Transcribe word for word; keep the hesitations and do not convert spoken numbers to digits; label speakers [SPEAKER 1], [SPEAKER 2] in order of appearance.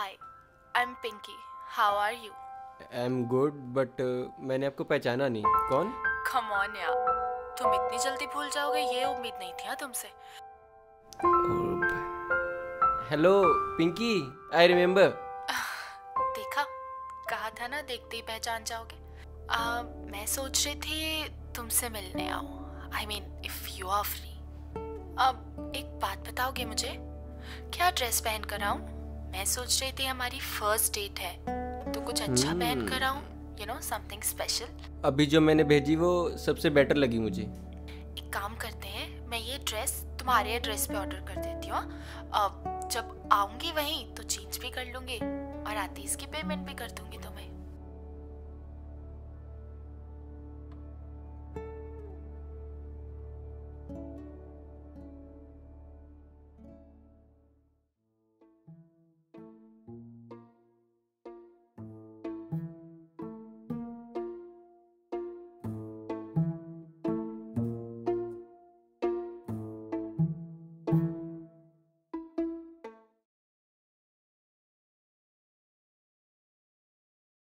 [SPEAKER 1] Hi, I'm Pinky. How are you?
[SPEAKER 2] I am good but मैंने आपको पहचाना नहीं। कौन?
[SPEAKER 1] Come on यार, तुम इतनी जल्दी भूल जाओगे ये उम्मीद नहीं थी हाँ तुमसे।
[SPEAKER 2] Hello Pinky, I remember.
[SPEAKER 1] देखा, कहा था ना देखते ही पहचान जाओगे। आ, मैं सोच रही थी तुमसे मिलने आऊँ। I mean, if you are free. अब एक बात बताओगे मुझे, क्या ड्रेस पहन कर आऊँ? मैं सोच रही थी हमारी फर्स्ट डेट है, तो कुछ अच्छा पहन कर आऊँ, you know, something special.
[SPEAKER 2] अभी जो मैंने भेजी वो सबसे बेटर लगी मुझे।
[SPEAKER 1] एक काम करते हैं, मैं ये ड्रेस तुम्हारे एड्रेस पे ऑर्डर कर देती हूँ। अब जब आऊंगी वहीं तो चेंज भी कर लूंगी और आती इसकी पेमेंट भी कर दूंगी तुम्हें।